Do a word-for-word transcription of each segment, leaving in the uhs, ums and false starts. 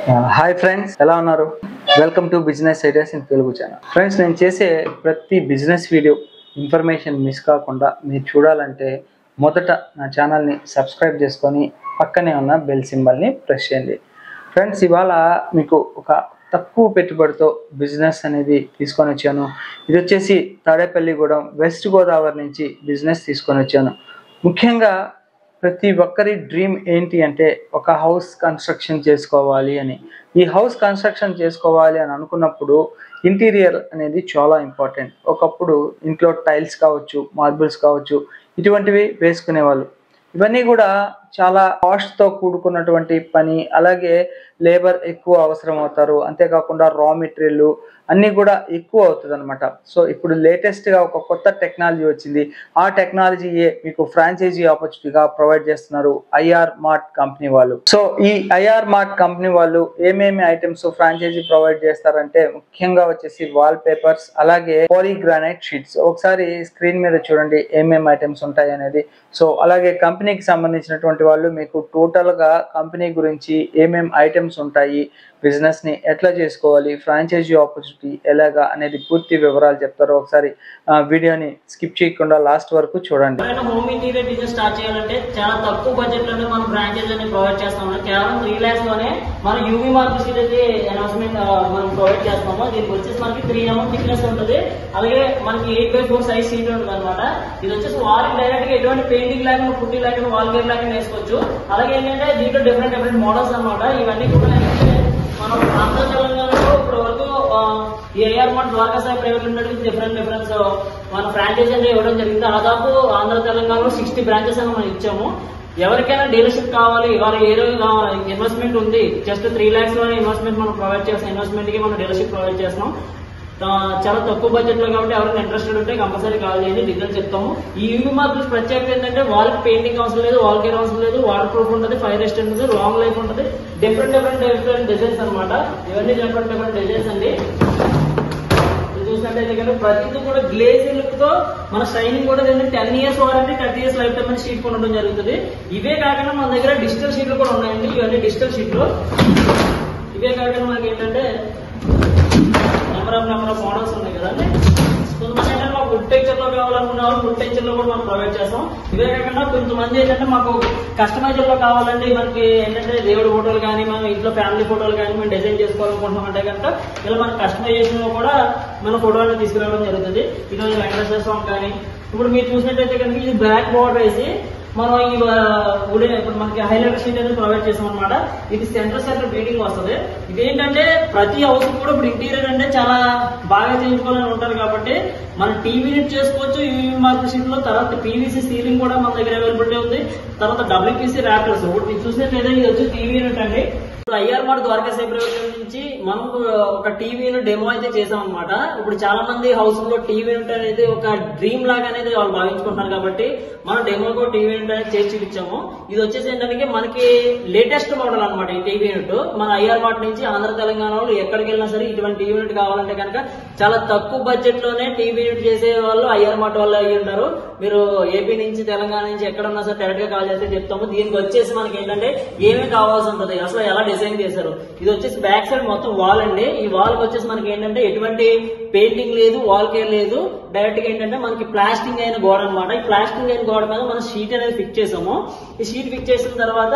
Hi friends, ఎలా ఉన్నారు? Welcome to business ideas in Telugu channel. Friends, నేను చేసే ప్రతి బిజినెస్ వీడియో ఇన్ఫర్మేషన్ మిస్ కాకుండా మీరు చూడాలంటే మొదట నా ఛానల్ని సబ్స్క్రైబ్ చేసుకొని పక్కనే ఉన్న బెల్ సింబల్ని ప్రెస్ చేయండి. ఫ్రెండ్స్, ఇవాళ మీకు ఒక తక్కువ పెట్టుబడితో బిజినెస్ అనేది తీసుకొని వచ్చాను. ఇది వచ్చేసి తాడేపల్లిగూడెం వెస్ట్ గోదావరి నుంచి బిజినెస్ తీసుకొని వచ్చాను. ముఖ్యంగా ప్రతి ఒక్కరి డ్రీమ్ ఏంటి అంటే ఒక హౌస్ కన్స్ట్రక్షన్ చేసుకోవాలి అని. ఈ హౌస్ కన్స్ట్రక్షన్ చేసుకోవాలి అని అనుకున్నప్పుడు ఇంటీరియర్ అనేది చాలా ఇంపార్టెంట్. ఒకప్పుడు ఇంట్లో టైల్స్ కావచ్చు, మార్బుల్స్ కావచ్చు, ఇటువంటివి వేసుకునేవాళ్ళు. ఇవన్నీ కూడా చాలా కాస్ట్తో కూడుకున్నటువంటి పని. అలాగే లేబర్ ఎక్కువ అవసరం అవుతారు. అంతేకాకుండా రా మెటీరియల్ అన్నీ కూడా ఎక్కువ అవుతుంది అనమాట. సో ఇప్పుడు లేటెస్ట్గా ఒక కొత్త టెక్నాలజీ వచ్చింది. ఆ టెక్నాలజీయే మీకు ఫ్రాంచైజీ ఆపర్చునిటీగా ప్రొవైడ్ చేస్తున్నారు ఐఆర్ మార్ట్ కంపెనీ వాళ్ళు. సో ఈ ఐఆర్ మార్ట్ కంపెనీ వాళ్ళు ఏమేమి ఐటమ్స్ ఫ్రాంచైజీ ప్రొవైడ్ చేస్తారంటే ముఖ్యంగా వచ్చేసి వాల్ పేపర్స్, అలాగే పాలీగ్రానైట్ షీట్స్. ఒకసారి స్క్రీన్ మీద చూడండి ఏమేమి ఐటమ్స్ ఉంటాయి అనేది. సో అలాగే కంపెనీకి సంబంధించినటువంటి వాళ్ళు మీకు టోటల్ గా కంపెనీ గురించి ఏమేమి ఐటమ్స్ ఉంటాయి, బిజినెస్ ని ఎట్లా చేసుకోవాలి, ఫ్రాంచైజీ ఆపర్చునిటీ ఎలాగా అనేది పూర్తి వివరాలు చెప్తారు. ఒకసారి వీడియోని స్కిప్ చేయకుండా లాస్ట్ వరకు చూడండి. హోమ్ ఇంటీరియర్ బిజినెస్ స్టార్ట్ చేయాలంటే చాలా తక్కువ బడ్జెట్ లోనే మనం ఫ్రాంచైజీ అనేది ప్రొవైడ్ చేస్తాము. కేవలం త్రీ లాక్స్ లోనే మనం యూవీ మార్క్ షీట్ అయితే అనౌన్స్మెంట్ మనం ప్రొవైడ్ చేస్తాము. దీనికి వచ్చేసి మనకి త్రీ ఎంఎం థిక్నెస్ ఉంటుంది. అలాగే మనకి eight by four size sheet ఉంటుంది అనమాట. ఇది వచ్చేసి వాల్ డైరెక్ట్ గా ఎటువంటి పెయింటింగ్ లేకుండా, పుట్టి లేకుండా, వాల్ గేర్ లేకుండా వేసుకోవచ్చు. అలాగే ఏంటంటే దీంట్లో డిఫరెంట్ డిఫరెంట్ మోడల్స్ అనమాట. ఇవన్నీ కూడా మనం ఆంధ్ర తెలంగాణలో ఇప్పటి వరకు AR mart Dwaraka Sai private limited different difference మన ఫ్రాంచైజీ అనేది ఇవ్వడం జరిగింది. దాదాపు ఆంధ్ర తెలంగాణలో సిక్స్టీ బ్రాంచెస్ అని మనం ఇచ్చాము. ఎవరికైనా డీలర్షిప్ కావాలి, వారు ఏ రోజు ఇన్వెస్ట్మెంట్ ఉంది, జస్ట్ త్రీ లాక్స్ లోనే ఇన్వెస్ట్మెంట్ మనం ప్రొవైడ్ చేస్తాం. ఇన్వెస్ట్మెంట్ కి మనం డీలర్షిప్ ప్రొవైడ్ చేస్తాం. చాలా తక్కువ బడ్జెట్ లో కాబట్టి ఎవరైనా ఇంట్రెస్టెడ్ ఉంటే కంపల్సరీ కాల్ చేయండి, డీటెయిల్స్ చెప్తాము. ఈ యూవీ మార్క్స్ ప్రత్యేకత ఏంటంటే వాల్ పెయింటింగ్ అవసరం లేదు, వాల్ కేర్ అవసరం లేదు, వాటర్ ప్రూఫ్ ఉంటుంది, ఫైర్ రెసిస్టెంట్ ఉంటుంది, లాంగ్ లైఫ్ ఉంటుంది. డిఫరెంట్ డిఫరెంట్ డిఫరెంట్ డిజైన్స్ అనమాట. ఇవన్నీ డిఫరెంట్ డిఫరెంట్ డిజైన్స్ అండి. చూసినట్టయితే ప్రతిదీ కూడా గ్లేజీ లుక్ తో మన షైనింగ్ కూడా ten years warranty, thirty years lifetime sheet కొనడం జరుగుతుంది. ఇవే కాకుండా మన దగ్గర డిజిటల్ షీట్లు కూడా ఉన్నాయండి. ఇవన్నీ డిజిటల్ షీట్లు. ఇవే కాకుండా మనకి ఏంటంటే number of number of models ఉన్నాయి కదండి. కొంతమంది ఏంటంటే మాకు వుడ్ టెక్చర్ లో కావాలనుకున్న వాళ్ళు వుడ్ టెక్చర్ లో కూడా మనం ప్రొవైడ్ చేస్తాం. ఇవే కాకుండా కొంతమంది ఏంటంటే మాకు కస్టమైజర్ లో కావాలండి, మనకి ఏంటంటే దేవుడి ఫోటోలు కానీ, మనం ఇంట్లో ఫ్యామిలీ ఫోటోలు కానీ మేము డిజైన్ చేసుకోవాలనుకుంటున్నాం అంటే కనుక ఇలా మన కస్టమైజేషన్ లో కూడా మన ఫోటోలను తీసుకురావడం జరుగుతుంది. ఈరోజు వెంకటేశ్వర స్వామి కానీ ఇప్పుడు మీరు చూసినట్టయితే కనుక ఇది బ్లాక్ బోర్డర్ వేసి మనం ఈ వుడెన్ ఇప్పుడు మనకి హైలైటర్ షీట్ అనేది ప్రొవైడ్ చేస్తాం అనమాట. ఇది సెంటర్ సెంటర్ బీడింగ్ వస్తుంది. ఇదేంటంటే ప్రతి హౌస్ కూడా ఇప్పుడు ఇంటీరియర్ అంటే చాలా బాగా చేయించుకోవాలని ఉంటారు కాబట్టి మనం టీవీ యూనిట్ చేసుకోవచ్చు యూవీ మార్క్ షీట్ లో. తర్వాత పీవీసీ సీలింగ్ కూడా మన దగ్గర అవైలబిలిటీ ఉంది. తర్వాత డబ్ల్యూపీసీ ర్యాపర్స్. ఇప్పుడు మీరు చూసినట్లయితే ఇది వచ్చి టీవీ యూనిట్ అండి. IR Mart Dwaraka Sai private నుంచి మనం ఒక టీవీ యూనిట్ డెమో అయితే చేసాం అనమాట. ఇప్పుడు చాలా మంది హౌస్ లో టీవీ యూనిట్ అనేది ఒక డ్రీమ్ లాగా అనేది వాళ్ళు భావించుకుంటున్నారు కాబట్టి మనం డెమోకు టీవీ యూనిట్ అనేది చేసి చూపించాము. ఇది వచ్చేసి ఏంటంటే మనకి లేటెస్ట్ మోడల్ అనమాట. ఈ టీవీ యూనిట్ మన ఐఆర్ మార్ట్ నుంచి ఆంధ్ర తెలంగాణలో ఎక్కడికి వెళ్ళినా సరే ఇటువంటి టీవీ యూనిట్ కావాలంటే కనుక చాలా తక్కువ బడ్జెట్ లోనే టీవీ యూనిట్ చేసే వాళ్ళు ఐఆర్ మార్ట్ వాళ్ళు అయ్యి ఉంటారు. మీరు ఏపీ నుంచి తెలంగాణ నుంచి ఎక్కడున్నా సరే డైరెక్ట్ గా కాల్ చేస్తే చెప్తాము. దీనికి వచ్చేసి మనకి ఏంటంటే ఏమి కావాల్సి ఉంటుంది, అసలు ఎలా డిజైన్ చేశారు. ఇది వచ్చేసి బ్యాక్ సైడ్ మొత్తం వాల్ అండి. ఈ వాల్ వచ్చేసి మనకి ఏంటంటే ఎటువంటి పెయింటింగ్ లేదు, వాల్ కేర్ లేదు. డైరెక్ట్ గా ఏంటంటే మనకి ప్లాస్టింగ్ అయిన గోడ అనమాట. ఈ ప్లాస్టింగ్ అయిన గోడ మీద మనం షీట్ అనేది ఫిక్స్ చేసాము. ఈ షీట్ ఫిక్స్ చేసిన తర్వాత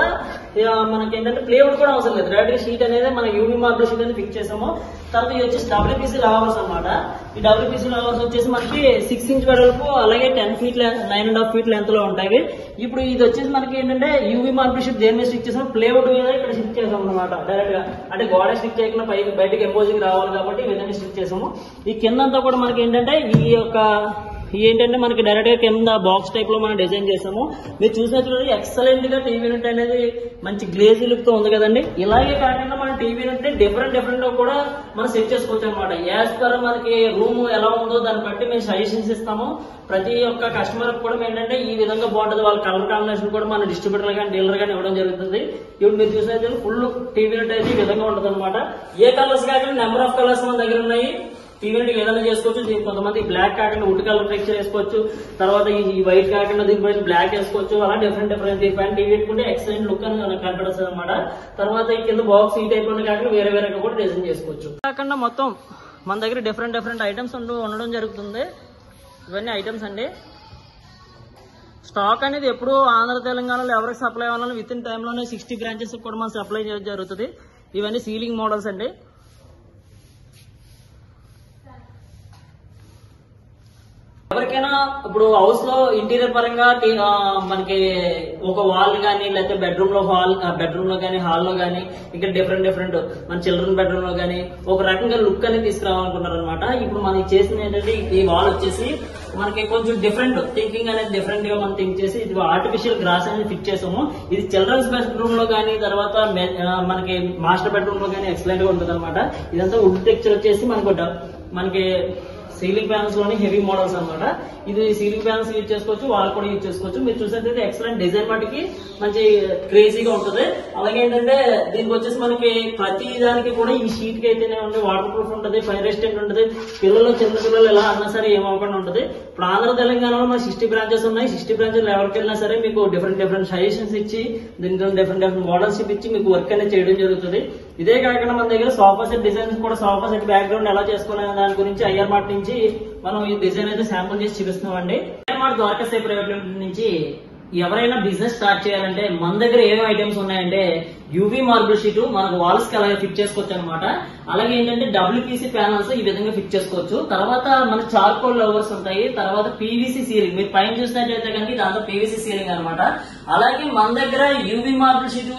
మనకి ఏంటంటే ప్లేవుడ్ కూడా అవసరం లేదు. డైరెక్ట్ గా షీట్ అనేది మన యూవీ మార్బుల్ షీట్ అనేది ఫిక్స్ చేసాము. తర్వాత ఇది వచ్చేసి డబ్ల్యూపీసీ లవర్స్ అనమాట. ఈ డబ్ల్యూపీసీ లవర్స్ వచ్చేసి మనకి సిక్స్ ఇంచ్ వెడల్పు, అలాగే ten feet nine and half feet length లో ఉంటాయి. ఇప్పుడు ఇది వచ్చేసి మనకి ఏంటంటే యూవీ మార్బుల్ షీట్ దేని మీద స్టిక్ చేసాము, ప్లేవుడ్ మీద ఇక్కడ స్టిక్ చేసాం అనమాట. డైరెక్ట్ గా అంటే గోడ స్టిక్ చేయకుండా పై బయటకి ఎంపోజింగ్ రావాలి కాబట్టి ఈ విధంగా స్టిక్ చేసాము. ఈ కిందంతా కూడా మనకి ఏంటంటే ఈ యొక్క ఏంటంటే మనకి డైరెక్ట్ గా కింద బాక్స్ టైప్ లో మనం డిజైన్ చేసాము. మీరు చూసినట్టు ఎక్సలెంట్ గా టీవీ యూనిట్ అనేది మంచి గ్లేజీ లుక్ తో ఉంది కదండి. ఇలాగే కాకుండా మన టీవీ యూనిట్ డిఫరెంట్ డిఫరెంట్ గా కూడా మనం సెట్ చేసుకోవచ్చు అనమాట. యాజ్ పర్ మనకి రూమ్ ఎలా ఉందో దాన్ని బట్టి మేము సజెషన్స్ ఇస్తాము. ప్రతి ఒక్క కస్టమర్ కూడా ఏంటంటే ఈ విధంగా బాగుంటుంది. వాళ్ళ కలర్ కాంబినేషన్ కూడా మన డిస్ట్రిబ్యూటర్ కానీ డీలర్ కానీ ఇవ్వడం జరుగుతుంది. ఇప్పుడు మీరు చూసినట్టు ఫుల్ టీవీ యూనిట్ అయితే ఈ విధంగా ఉంటుంది అనమాట. ఏ కలర్స్ కాకుండా నెంబర్ ఆఫ్ కలర్స్ మన దగ్గర ఉన్నాయి. ఈవెంట్ ఏదైనా చేసుకోవచ్చు. దీనికి కొంతమంది బ్లాక్ కాకుండా వుడ్ కలర్ టెక్స్చర్ వేసుకోవచ్చు, తర్వాత ఈ వైట్ కాకుండా దీనిపైన బ్లాక్ వేసుకోవచ్చు. అలా డిఫరెంట్ డిఫరెంట్ దీనిపైన టీవీ పెట్టుకుంటే ఎక్సలెంట్ లుక్ అని కనపడుతుంది అనమాట. తర్వాత ఈ కింద బాక్స్ ఈ టైప్ లో కాకుండా వేరే వేరేగా కూడా డిజైన్ చేసుకోవచ్చు. కాకుండా మొత్తం మన దగ్గర డిఫరెంట్ డిఫరెంట్ ఐటమ్స్ ఉండడం జరుగుతుంది. ఇవన్నీ ఐటమ్స్ అండి. స్టాక్ అనేది ఎప్పుడు ఆంధ్ర తెలంగాణలో ఎవరికి సప్లై అవ్వాలని విత్ ఇన్ టైంలోనే సిక్స్టీ బ్రాంచెస్ కూడా మనం సప్లై చేయడం జరుగుతుంది. ఇవన్నీ సీలింగ్ మోడల్స్ అండి. ఎవరికైనా ఇప్పుడు హౌస్ లో ఇంటీరియర్ పరంగా మనకి ఒక వాల్ గానీ లేకపోతే బెడ్రూమ్ లో హాల్ బెడ్రూమ్ లో గానీ హాల్ లో గానీ ఇంకా డిఫరెంట్ డిఫరెంట్ మన చిల్డ్రన్ బెడ్రూమ్ లో గానీ ఒక రకంగా లుక్ అనేది తీసుకురావాలనుకుంటారు అనమాట. ఇప్పుడు మనం చేసింది ఏంటంటే ఈ వాల్ వచ్చేసి మనకి కొంచెం డిఫరెంట్ థింకింగ్ అనేది డిఫరెంట్ గా మనం థింక్ చేసి ఇది ఆర్టిఫిషియల్ గ్రాస్ అనేది ఫిట్ చేసాము. ఇది చిల్డ్రన్స్ బెడ్రూమ్ లో గానీ తర్వాత మనకి మాస్టర్ బెడ్రూమ్ లో గానీ ఎక్సలెంట్ గా ఉంటుంది అనమాట. ఇదంతా వుడ్ టెక్స్చర్ వచ్చేసి మనకు మనకి సీలింగ్ ప్యానల్స్ లోని హెవీ మోడల్స్ అనమాట. ఇది సీలింగ్ ప్యానల్స్ యూజ్ చేసుకోవచ్చు, వాల్ కూడా యూజ్ చేసుకోవచ్చు. మీరు చూసినట్లయితే ఎక్సలెంట్ డిజైన్ మటుకి మంచి క్రేజీగా ఉంటుంది. అలాగే ఏంటంటే దీనికి వచ్చేసి మనకి ప్రతి దానికి కూడా ఈ షీట్ కి అయితేనే ఉంది, వాటర్ ప్రూఫ్ ఉంటుంది, ఫైర్ రెసిస్టెంట్ ఉంటుంది. పిల్లలు చిన్న పిల్లలు ఎలా అన్నా సరే ఏమవకుండా ఉంటుంది. ఇప్పుడు ఆంధ్ర తెలంగాణలో మన సిక్స్టీ బ్రాంచెస్ ఉన్నాయి. సిక్స్టీ బ్రాంచెస్ ఎవరికి వెళ్ళినా సరే మీకు డిఫరెంట్ డిఫరెంట్ సజెషన్స్ ఇచ్చి దీంట్లో డిఫరెంట్ డిఫరెంట్ మోడల్స్ ఇచ్చి మీకు వర్క్ అనేది చేయడం జరుగుతుంది. ఇదే కాకుండా మన దగ్గర సోఫా సెట్ డిజైన్స్ కూడా సోఫా సెట్ బ్యాక్గ్రౌండ్ ఎలా చేసుకోవాలనే దాని గురించి ఐఆర్ మార్ట్ నుంచి మనం ఈ డిజైన్ అయితే శాంపుల్ చేసి చూపిస్తున్నాం అండి. IR Mart Dwaraka Sai private limited నుంచి ఎవరైనా బిజినెస్ స్టార్ట్ చేయాలంటే మన దగ్గర ఏమేమి ఐటమ్స్ ఉన్నాయంటే యూవీ మార్బుల్ షీట్ మనకు వాల్స్ కి అలాగే ఫిట్ చేసుకోవచ్చు అనమాట. అలాగే ఏంటంటే డబ్ల్యూపీసీ ప్యానల్స్ ఈ విధంగా ఫిట్ చేసుకోవచ్చు. తర్వాత మన చార్కోల్ లవర్స్ ఉంటాయి. తర్వాత పీవీసీ సీలింగ్ మీరు పైన చూసినట్లయితే కనుక దాంతో పీవీసీ సీలింగ్ అనమాట. అలాగే మన దగ్గర UV marble sheet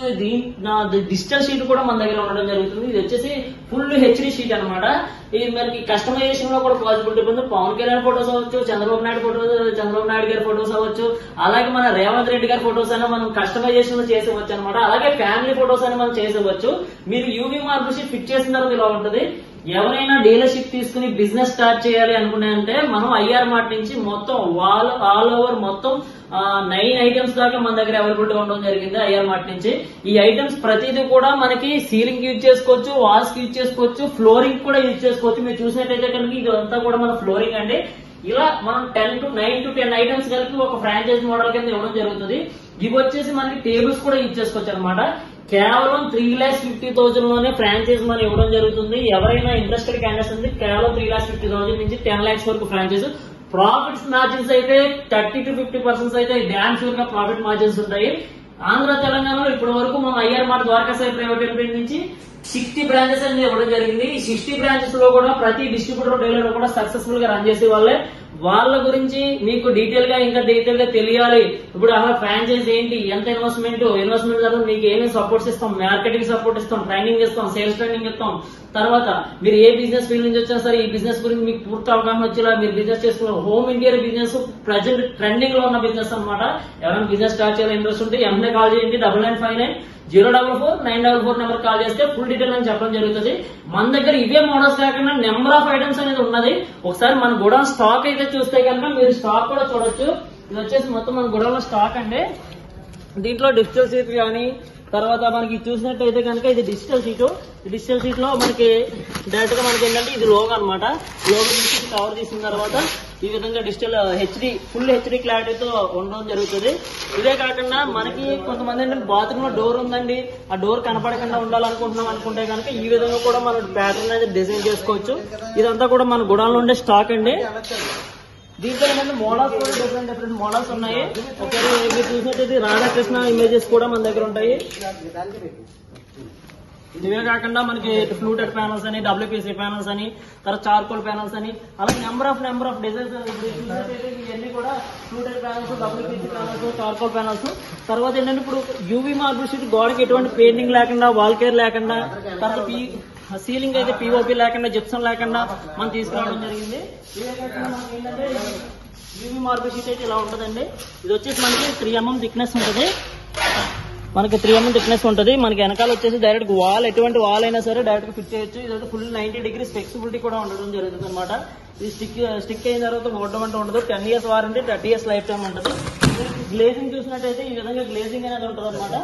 digital sheet కూడా మన దగ్గర ఉండడం జరుగుతుంది. ఇది వచ్చేసి ఫుల్ హెచ్డి షీట్ అనమాట. ఇది మనకి కస్టమైజేషన్ లో కూడా పాసిబిలిటీ ఉంది. పవన్ కళ్యాణ్ ఫోటోస్ అవ్వచ్చు, చంద్రబాబు నాయుడు ఫోటోస్ చంద్రబాబు నాయుడు గారి ఫోటోస్ అవ్వచ్చు, అలాగే మన రేవంత్ రెడ్డి గారి ఫోటోస్ అయినా మనం కస్టమైజేషన్ లో చేసేవచ్చు అనమాట. అలాగే ఫ్యామిలీ ఫోటోస్ అని మనం చేసేవచ్చు. మీరు యూవీ మార్బుల్ షీట్ ఫిట్ చేసిన తర్వాత ఇలా ఉంటుంది. ఎవరైనా డీలర్షిప్ తీసుకుని బిజినెస్ స్టార్ట్ చేయాలి అనుకున్నాయంటే మనం ఐఆర్ మార్ట్ నుంచి మొత్తం వాల్ ఆల్ ఓవర్ మొత్తం నైన్ ఐటమ్స్ దాకా మన దగ్గర అవైలబిలిటీ ఉండడం జరిగింది ఐఆర్ మార్ట్ నుంచి. ఈ ఐటమ్స్ ప్రతిదీ కూడా మనకి సీలింగ్ యూజ్ చేసుకోవచ్చు, వాల్స్ కి యూజ్ చేసుకోవచ్చు, ఫ్లోరింగ్ కూడా యూజ్ చేసుకోవచ్చు. మీరు చూసినట్టయితే కనుక ఇదంతా కూడా మన ఫ్లోరింగ్ అండి. ఇలా మనం ten to nine to ten items కలిపి ఒక ఫ్రాంచైజ్ మోడల్ కింద ఇవ్వడం జరుగుతుంది. ఇవి వచ్చేసి మనకి టేబుల్స్ కూడా యూజ్ చేసుకోవచ్చు అనమాట. కేవలం త్రీ లాక్స్ ఫిఫ్టీ థౌసండ్ లోనే ఫ్రాంచైజ్ మనం ఇవ్వడం జరుగుతుంది. ఎవరైనా ఇంట్రెస్టెడ్ క్యాండిడేట్స్ ఉంది కేవలం త్రీ లాక్స్ ఫిఫ్టీ థౌసండ్ నుంచి టెన్ లాక్స్ వరకు ఫ్రాంచైజ్. ప్రాఫిట్స్ మార్జిన్స్ అయితే థర్టీ టు ఫిఫ్టీ పర్సెంట్ అయితే డ్యామ్ షూర్ గా ప్రాఫిట్ మార్జిన్స్ ఉంటాయి. ఆంధ్ర తెలంగాణలో ఇప్పటి వరకు మనం IR Mart Dwaraka Sai private limited నుంచి సిక్స్టీ బ్రాంచెస్ అనేది ఇవ్వడం జరిగింది. ఈ సిక్స్టీ బ్రాంచెస్ లో కూడా ప్రతి డిస్ట్రిబ్యూటర్ డీలర్ కూడా సక్సెస్ఫుల్ గా రన్ చేసే వాళ్ళే. వాళ్ళ గురించి మీకు డీటెయిల్ గా ఇంకా డీటెయిల్ గా తెలియాలి. ఇప్పుడు అలా ఫ్రాంచైజ్ ఏంటి, ఎంత ఇన్వెస్ట్మెంట్ ఇన్వెస్ట్మెంట్ తర్వాత మీకు ఏమేమి సపోర్ట్స్ ఇస్తాం, మార్కెటింగ్ సపోర్ట్ ఇస్తాం, ట్రైనింగ్ ఇస్తాం, సేల్స్ ట్రైనింగ్ ఇస్తాం. తర్వాత మీరు ఏ బిజినెస్ ఫీల్డ్ నుంచి వచ్చినా సరే ఈ బిజినెస్ గురించి మీకు పూర్తి అవగాహన వచ్చేలా మీరు బిజినెస్ చేసుకున్న home interior business present trending లో ఉన్న బిజినెస్ అనమాట. ఎవరైనా బిజినెస్ స్టార్ట్ చేయాలని ఇంట్రెస్ట్ ఉంటే ఎంఏ కాల్ చేయండి double nine five nine zero double four nine double four number call చేస్తే ఫుల్ డీటెయిల్ అని చెప్పడం జరుగుతుంది. మన దగ్గర ఇవే మోడల్స్ కాకుండా నెంబర్ ఆఫ్ ఐటమ్స్ అనేది ఉన్నది. ఒకసారి మన గోడౌన్ స్టాక్ అయితే చూస్తే కనుక మీరు స్టాక్ కూడా చూడొచ్చు. ఇది వచ్చేసి మొత్తం మన గోడౌన్ లో స్టాక్ అండి. దీంట్లో డిజిటల్ షీట్ కానీ తర్వాత మనకి చూసినట్టయితే కనుక ఇది డిజిటల్ షీట్. డిజిటల్ షీట్ లో మనకి డైరెక్ట్ గా మనకి ఏంటంటే ఇది లోగో అనమాట. లోగో తీసి కవర్ చేసిన తర్వాత ఈ విధంగా డిజిటల్ హెచ్డి ఫుల్ హెచ్డి క్లారిటీతో ఉండడం జరుగుతుంది. ఇదే కాకుండా మనకి కొంతమంది ఏంటంటే బాత్రూమ్ లో డోర్ ఉందండి, ఆ డోర్ కనపడకుండా ఉండాలనుకుంటున్నాం అనుకుంటే కనుక ఈ విధంగా కూడా మనం ప్యాటర్న్ అనేది డిజైన్ చేసుకోవచ్చు. ఇదంతా కూడా మన గుడాల్లో ఉండే స్టాక్ అండి. దీంట్లో ఏంటంటే మోడల్స్ కూడా డిఫరెంట్ డిఫరెంట్ మోడల్స్ ఉన్నాయి. ఒకసారి మీరు చూసినట్టయితే రాధాకృష్ణ ఇమేజెస్ కూడా మన దగ్గర ఉంటాయి. ఇవే కాకుండా మనకి ఫ్లూటెడ్ ప్యానల్స్ అని, డబ్ల్యూపీసీ ప్యానల్స్ అని, తర్వాత చార్కోల్ ప్యానల్స్ అని అలా number of number of designs ఇవన్నీ కూడా fluted panels, WPC panels, charcoal panels. తర్వాత ఏంటంటే ఇప్పుడు యూవీ మార్బుల్ షీట్ గోడకి ఎటువంటి పెయింటింగ్ లేకుండా, వాల్ కేర్ లేకుండా, తర్వాత సీలింగ్ అయితే పీఓపీ లేకుండా, జిప్సం లేకుండా మనం తీసుకురావడం జరిగింది. ఇవే కాకుండా మనకి ఏంటంటే యూవీ మార్బుల్ షీట్ అయితే ఇలా ఉంటుందండి. ఇది వచ్చేసి మనకి త్రీ ఎంఎం థిక్నెస్ ఉంటుంది. మనకి త్రీ ఎంఎం థిక్నెస్ ఉంటుంది. మనకి వెనకాల వచ్చేసి డైరెక్ట్ వాల్ ఎటువంటి వాల్ అయినా సరే డైరెక్ట్ గా ఫిట్ చేయొచ్చు. ఇదైతే ఫుల్ నైన్టీ డిగ్రీస్ ఫ్లెక్సిబిలిటీ కూడా ఉండడం జరుగుతుంది అనమాట. ఇది స్టిక్ స్టిక్ అయిన తర్వాత ఓడమంటూ ఉండదు. Ten years warranty, thirty years lifetime ఉంటుంది. గ్లేజింగ్ చూసినట్టయితే ఈ విధంగా గ్లేజింగ్ అనేది ఉంటుంది అనమాట.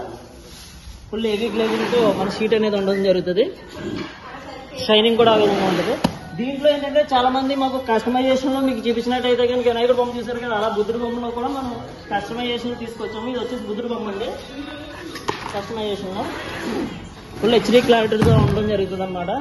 ఫుల్ హెవీ గ్లేజింగ్ తో మన షీట్ అనేది ఉండడం జరుగుతుంది. షైనింగ్ కూడా ఆ విధంగా ఉంటుంది. దీంట్లో ఏంటంటే చాలా మంది మాకు కస్టమైజేషన్ లో మీకు చూపించినట్టయితే కనుక వినాయకుడు బొమ్మ చూసారు కదా, అలా బుద్ధుడి బొమ్మలో కూడా మనం కస్టమైజేషన్ తీసుకొచ్చాము. ఇది వచ్చేసి బుద్ధుడి బొమ్మ అండి. కస్టమైజేషన్ లో ఫుల్ హెచ్డీ క్లారిటీతో ఉండడం జరుగుతుంది అనమాట.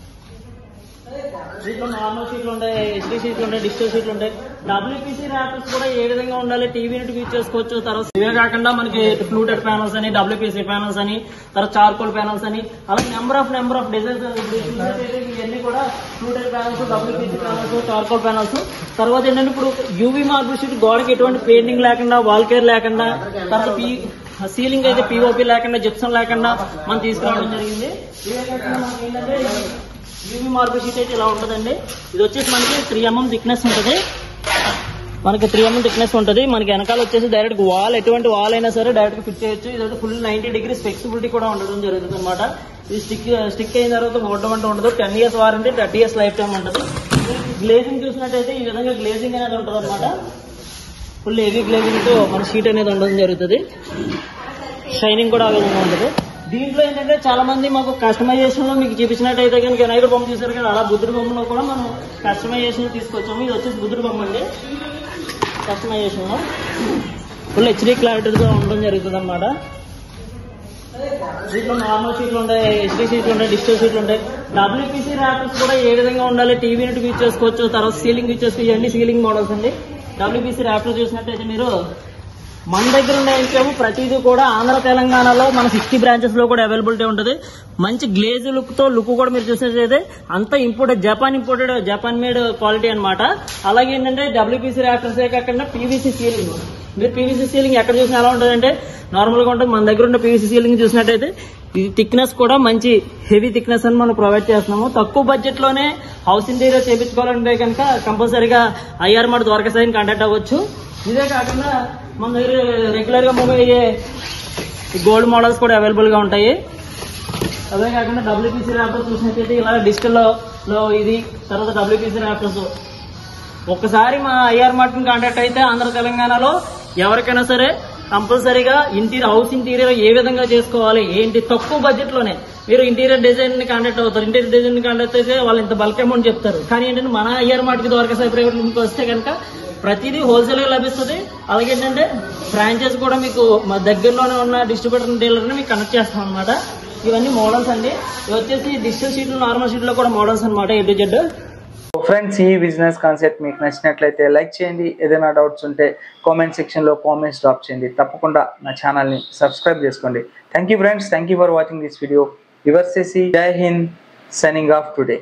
దీంట్లో నార్మల్ షీట్లు ఉంటాయి, హెచ్డీ షీట్లు ఉంటాయి, డిజిటల్ షీట్లు ఉంటాయి. డబ్ల్యూపీసీ ర్యాపర్స్ కూడా ఏ విధంగా ఉండాలి, టీవీ యూనిట్ యూజ్ చేసుకోవచ్చు. తర్వాత ఇవే కాకుండా మనకి ఫ్లూటెడ్ ప్యానల్స్ అని, డబ్ల్యూపీసీ ప్యానల్స్ అని, తర్వాత చార్కోల్ ప్యానల్స్ అని, అలా number of number of designs ఇవన్నీ కూడా fluted panels, WPC panels, charcoal panels. తర్వాత ఏంటంటే ఇప్పుడు యూవీ మార్బుల్ షీట్ గోడకి ఎటువంటి పెయింటింగ్ లేకుండా, వాల్ కేర్ లేకుండా, తర్వాత పీ సీలింగ్ అయితే పీఓపీ లేకుండా, జిప్సం లేకుండా మనం తీసుకురావడం జరిగింది. ఇవే కాకుండా మనకి ఏంటంటే యూవీ మార్బుల్ షీట్ అయితే ఇలా ఉంటుందండి. ఇది వచ్చేసి మనకి త్రీ ఎంఎం థిక్నెస్ ఉంటుంది. మనకి త్రీ ఎంఎం థిక్నెస్ ఉంటుంది. మనకి వెనకాల వచ్చేసి డైరెక్ట్ వాల్, ఎటువంటి వాల్ అయినా సరే డైరెక్ట్ ఫిట్ చేయొచ్చు. ఇదైతే ఫుల్ నైన్టీ డిగ్రీస్ ఫ్లెక్సిబిలిటీ కూడా ఉండడం జరుగుతుంది అనమాట. ఇది స్టిక్ స్టిక్ అయిన తర్వాత ఓడడం అంటే ఉండదు. Ten years warranty, thirty years lifetime ఉంటుంది. గ్లేజింగ్ చూసినట్టయితే ఈ విధంగా గ్లేజింగ్ అనేది ఉంటుంది అనమాట. ఫుల్ హెవీ గ్లేజింగ్ తో మన షీట్ అనేది ఉండడం జరుగుతుంది. షైనింగ్ కూడా ఆ విధంగా ఉంటుంది. దీంట్లో ఏంటంటే చాలా మంది మాకు కస్టమైజేషన్ లో మీకు చూపించినట్టయితే కనుక వినాయకుడు బొమ్మ చూసారు కదా, అలా బుద్ధుడి బొమ్మలో కూడా మనం కస్టమైజేషన్ తీసుకొచ్చాము. ఇది వచ్చేసి బుద్ధుడి బొమ్మ అండి. కస్టమైజేషన్ లో ఫుల్ హెచ్డీ క్లారిటీతో ఉండడం జరుగుతుంది అనమాట. దీంట్లో నార్మల్ షీట్లు ఉంటాయి, హెచ్డీ షీట్లు ఉంటాయి, డిజిటల్ షీట్లు ఉంటాయి. డబ్ల్యూపీసీ ర్యాపర్స్ కూడా ఏ విధంగా ఉండాలి, టీవీ యూనిట్ యూజ్ చేసుకోవచ్చు. తర్వాత సీలింగ్ యూజ్ చేసుకోవచ్చు. ఇవన్నీ సీలింగ్ మోడల్స్ అండి. డబ్ల్యూపీసీ ర్యాపర్స్ చూసినట్టయితే మీరు మన దగ్గర ఉన్న ప్రతిదీ కూడా ఆంధ్ర తెలంగాణలో మన సిక్స్టీ బ్రాంచెస్ లో కూడా అవైలబిలిటీ ఉంటుంది. మంచి గ్లేజ్ లుక్ తో లుక్ కూడా మీరు చూసినట్లయితే అంత imported, Japan imported, Japan made quality అనమాట. అలాగే ఏంటంటే డబ్ల్యూపీసీ ర్యాపర్స్ కాకుండా పీవీసీ సీలింగ్. మీరు పీవీసీ సీలింగ్ ఎక్కడ చూసినా ఎలా ఉంటుందంటే నార్మల్ గా ఉంటుంది. మన దగ్గర ఉన్న పీవీసీ సీలింగ్ చూసినట్టయితే ఇది థిక్నెస్ కూడా మంచి హెవీ థిక్నెస్ అని మనం ప్రొవైడ్ చేస్తున్నాము. తక్కువ బడ్జెట్ లోనే హౌస్ ఇంటీరియర్ చేయించుకోవాలంటే కనుక కంపల్సరీగా ఐఆర్ మార్ట్ ద్వారకా సాయిని కాంటాక్ట్ అవ్వచ్చు. ఇదే కాకుండా మన దగ్గర రెగ్యులర్ గా మూవ్ అయ్యే గోల్డ్ మోడల్స్ కూడా అవైలబుల్ గా ఉంటాయి. అదే కాకుండా డబ్ల్యూపీసీ ర్యాపర్స్ చూసినట్టయితే ఇలా డిజిటల్ లో ఇది, తర్వాత డబ్ల్యూపీసీ ర్యాపర్స్. ఒక్కసారి మా ఐఆర్ మార్ట్ ని కాంటాక్ట్ అయితే ఆంధ్ర తెలంగాణలో ఎవరికైనా సరే కంపల్సరీగా ఇంటీరియర్ హౌస్ ఇంటీరియర్ ఏ విధంగా చేసుకోవాలి ఏంటి తక్కువ బడ్జెట్ లోనే మీరు ఇంటీరియర్ డిజైన్ ని కాంటాక్ట్ అవుతారు. ఇంటీరియర్ డిజైన్ ని కాంటాక్ట్ అయితే వాళ్ళు ఇంత బల్క్ అమౌంట్ చెప్తారు. కానీ ఏంటంటే మన ఐఆర్ మార్ట్ కి ద్వారకా సాయి ప్రైవేట్ లిమిటెడ్ వస్తే కనుక ప్రతిదీ హోల్సేల్ గా లభిస్తుంది. అలాగే ఏంటంటే ఫ్రాంచైజ్ కూడా మీకు మా దగ్గరలోనే ఉన్న డిస్ట్రిబ్యూటర్ డీలర్ ని మీకు కనెక్ట్ చేస్తాం అనమాట. ఇవన్నీ మోడల్స్ అండి. ఇవి వచ్చేసి డిజిటల్ షీట్లు, నార్మల్ షీట్లో కూడా మోడల్స్ అనమాట. A to Z. ఫ్రెండ్స్, ఈ బిజినెస్ కాన్సెప్ట్ మీకు నచ్చినట్లయితే లైక్ చేయండి. ఏదైనా డౌట్స్ ఉంటే కామెంట్ సెక్షన్లో కామెంట్స్ డ్రాప్ చేయండి. తప్పకుండా నా ఛానల్ని సబ్స్క్రైబ్ చేసుకోండి. Thank you friends, thank you for watching this video. Your సేసి Jai Hind, signing off today.